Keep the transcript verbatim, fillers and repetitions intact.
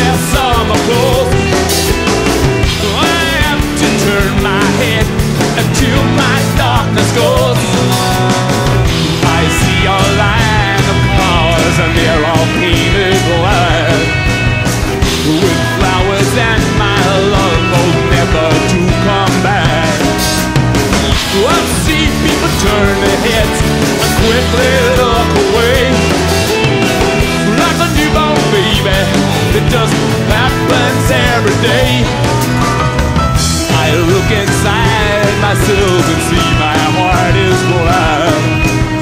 wear summer clothes. I have to turn my head until my darkness goes. I see a line of cars and they're all painted black, with flowers and my love both never to come back. I've seen people turn their heads and quickly look away, like a newborn baby, it just happens every day. I look inside myself and see my